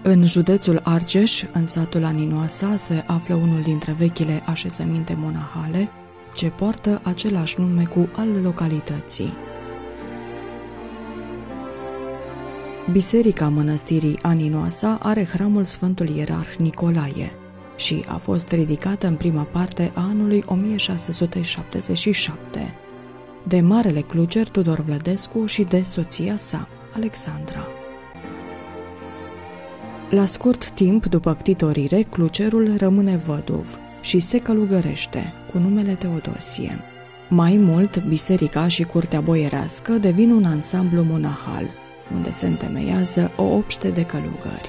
În județul Argeș, în satul Aninoasa, se află unul dintre vechile așezăminte monahale, ce poartă același nume cu al localității. Biserica mănăstirii Aninoasa are hramul Sfântul Ierarh Nicolae și a fost ridicată în prima parte a anului 1677 de marele cluger Tudor Vlădescu și de soția sa, Alexandra. La scurt timp după ctitorire, clugerul rămâne văduv și se călugărește cu numele Teodosie. Mai mult, biserica și curtea boierească devin un ansamblu monahal, unde se întemeiază o obște de călugări.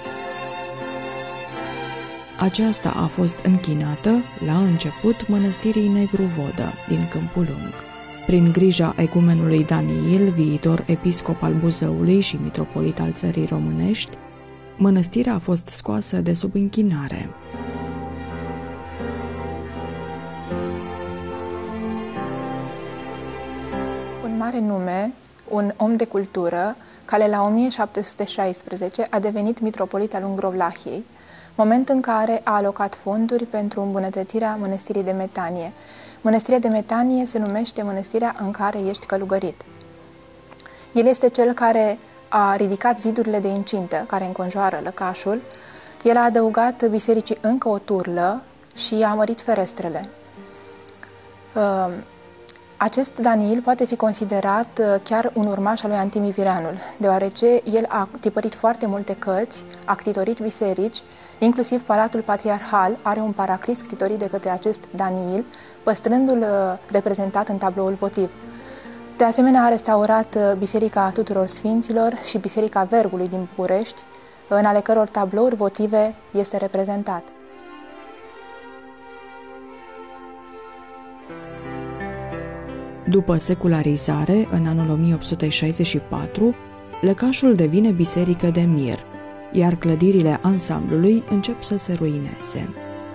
Aceasta a fost închinată, la început, mănăstirii Negru Vodă, din Câmpul Lung. Prin grija egumenului Daniil, viitor episcop al Buzăului și mitropolit al țării românești, mănăstirea a fost scoasă de sub închinare. Un mare nume, un om de cultură, care la 1716 a devenit mitropolit al Ungrovlahiei, moment în care a alocat fonduri pentru îmbunătățirea mănăstirii de Metanie. Mănăstirea de Metanie se numește mănăstirea în care ești călugărit. El este cel care a ridicat zidurile de incintă care înconjoară lăcașul. El a adăugat bisericii încă o turlă și a mărit ferestrele. Acest Daniil poate fi considerat chiar un urmaș al lui Antimiviranul, deoarece el a tipărit foarte multe cărți, a ctitorit biserici, inclusiv Palatul Patriarhal are un paraclis ctitorit de către acest Daniil, păstrându-l reprezentat în tabloul votiv. De asemenea, a restaurat Biserica Tuturor Sfinților și Biserica Vergului din București, în ale căror tablouri votive este reprezentat. După secularizare, în anul 1864, lăcașul devine biserică de mir, iar clădirile ansamblului încep să se ruineze.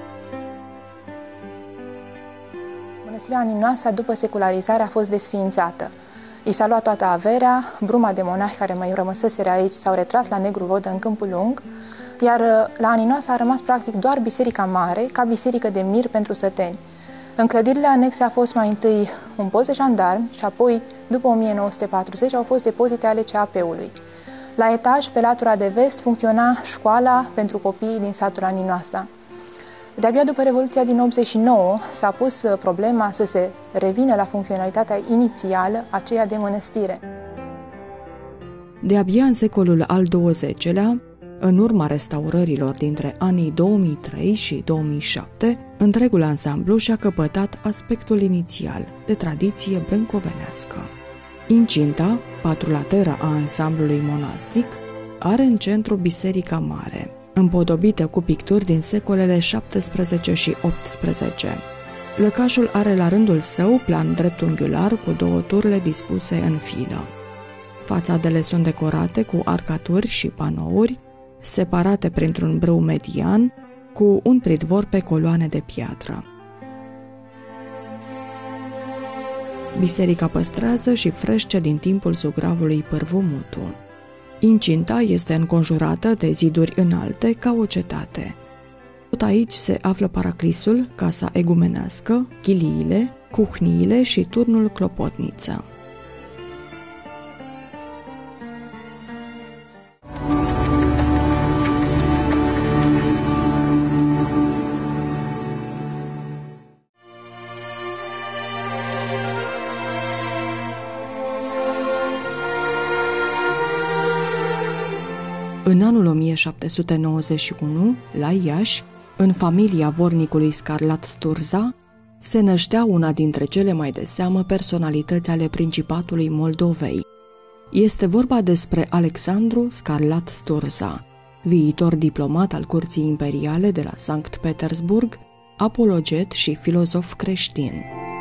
Mănăstirea Aninoasa, după secularizare, a fost desființată. I s-a luat toată averea, bruma de monahi care mai rămăseseră aici s-au retras la Negru Vodă în Câmpul Lung, iar la Aninoasa a rămas practic doar Biserica Mare, ca biserică de mir pentru săteni. În clădirile anexe a fost mai întâi un post de jandarmi și apoi, după 1940, au fost depozite ale CAP-ului. La etaj, pe latura de vest, funcționa școala pentru copiii din satul Aninoasa. De-abia după Revoluția din 89 s-a pus problema să se revină la funcționalitatea inițială, aceea de mănăstire. De-abia în secolul al XX-lea, în urma restaurărilor dintre anii 2003 și 2007, întregul ansamblu și-a căpătat aspectul inițial, de tradiție brâncovenească. Incinta, patrulateră a ansamblului monastic, are în centru Biserica Mare, împodobită cu picturi din secolele 17 și 18. Lăcașul are la rândul său plan dreptunghiular cu două turle dispuse în filă. Fațadele sunt decorate cu arcaturi și panouri, separate printr-un brâu median, cu un pridvor pe coloane de piatră. Biserica păstrează și frește din timpul zugravului Pârvu Mutu. Incinta este înconjurată de ziduri înalte ca o cetate. Tot aici se află paraclisul, casa egumenească, chiliile, cuhniile și turnul clopotniță. În anul 1791, la Iași, în familia vornicului Scarlat Sturza, se năștea una dintre cele mai de seamă personalități ale Principatului Moldovei. Este vorba despre Alexandru Scarlat Sturza, viitor diplomat al curții imperiale de la Sankt Petersburg, apologet și filozof creștin.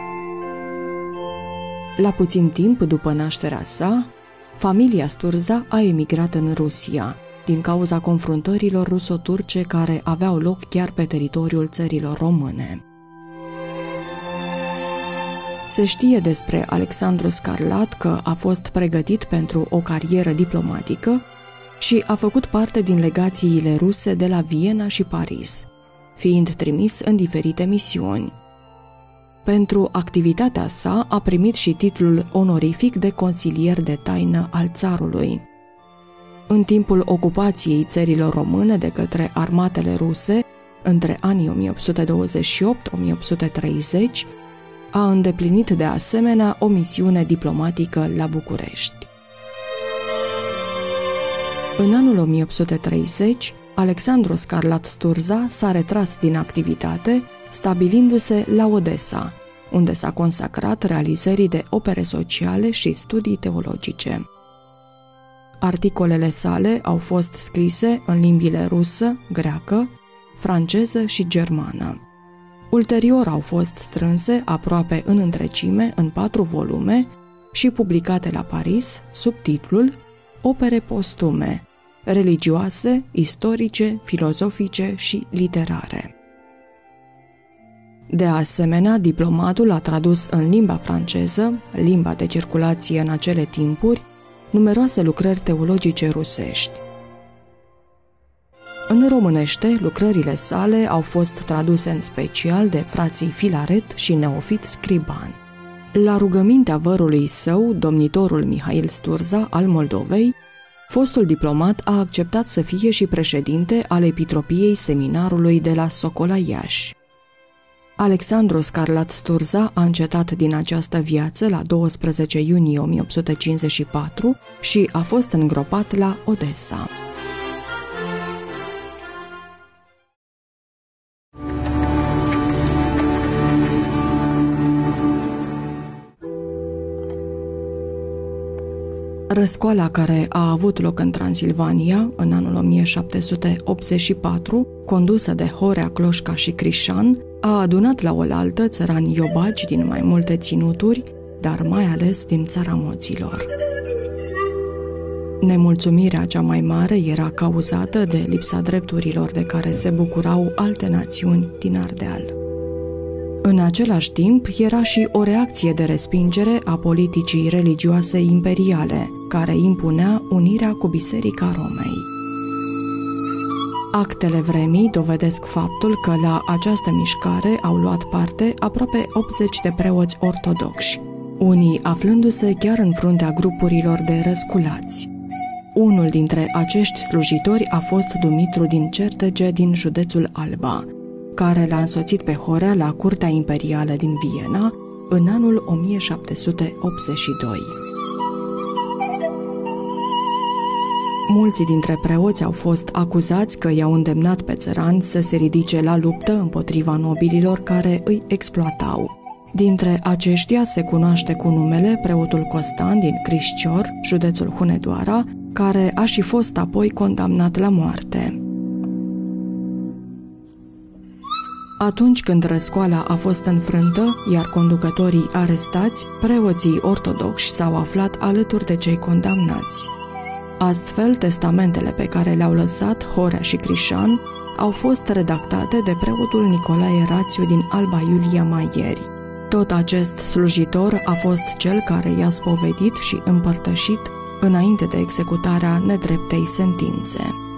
La puțin timp după nașterea sa, familia Sturza a emigrat în Rusia, din cauza confruntărilor ruso-turce care aveau loc chiar pe teritoriul țărilor române. Se știe despre Alexandru Scarlat că a fost pregătit pentru o carieră diplomatică și a făcut parte din legațiile ruse de la Viena și Paris, fiind trimis în diferite misiuni. Pentru activitatea sa a primit și titlul onorific de consilier de taină al țarului. În timpul ocupației țărilor române de către armatele ruse, între anii 1828-1830, a îndeplinit de asemenea o misiune diplomatică la București. În anul 1830, Alexandru Scarlat Sturza s-a retras din activitate, stabilindu-se la Odessa, unde s-a consacrat realizării de opere sociale și studii teologice. Articolele sale au fost scrise în limbile rusă, greacă, franceză și germană. Ulterior au fost strânse aproape în întregime în 4 volume și publicate la Paris sub titlul Opere postume, religioase, istorice, filozofice și literare. De asemenea, diplomatul a tradus în limba franceză, limba de circulație în acele timpuri, numeroase lucrări teologice rusești. În românește, lucrările sale au fost traduse în special de frații Filaret și Neofit Scriban. La rugămintea vărului său, domnitorul Mihail Sturza al Moldovei, fostul diplomat a acceptat să fie și președinte al epitropiei seminarului de la Socola Iași. Alexandru Scarlat Sturza a încetat din această viață la 12 iunie 1854 și a fost îngropat la Odessa. Răscoala care a avut loc în Transilvania în anul 1784, condusă de Horea Cloșca și Crișan, a adunat la oaltă țărani iobagi din mai multe ținuturi, dar mai ales din țara moților. Nemulțumirea cea mai mare era cauzată de lipsa drepturilor de care se bucurau alte națiuni din Ardeal. În același timp, era și o reacție de respingere a politicii religioase imperiale, care impunea unirea cu Biserica Romei. Actele vremii dovedesc faptul că la această mișcare au luat parte aproape 80 de preoți ortodoxi, unii aflându-se chiar în fruntea grupurilor de răsculați. Unul dintre acești slujitori a fost Dumitru din Certege din județul Alba, care l-a însoțit pe Horea la Curtea Imperială din Viena în anul 1782. Mulți dintre preoți au fost acuzați că i-au îndemnat pe țărani să se ridice la luptă împotriva nobililor care îi exploatau. Dintre aceștia se cunoaște cu numele preotul Costan din Crișcior, județul Hunedoara, care a și fost apoi condamnat la moarte. Atunci când răscoala a fost înfrântă, iar conducătorii arestați, preoții ortodoxi s-au aflat alături de cei condamnați. Astfel, testamentele pe care le-au lăsat Horea și Crișan au fost redactate de preotul Nicolae Rațiu din Alba Iulia Maieri. Tot acest slujitor a fost cel care i-a spovedit și împărtășit înainte de executarea nedreptei sentințe.